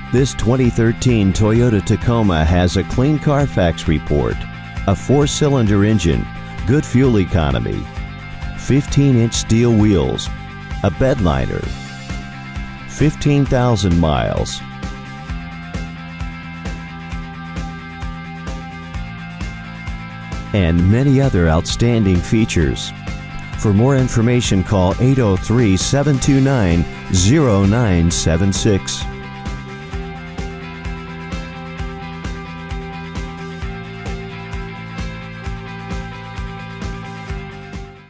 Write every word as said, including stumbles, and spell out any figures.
This twenty thirteen Toyota Tacoma has a clean Car Fax report, a four-cylinder engine, good fuel economy, fifteen inch steel wheels, a bed liner, fifteen thousand miles, and many other outstanding features. For more information, call eight oh three, seven two nine, oh nine seven six.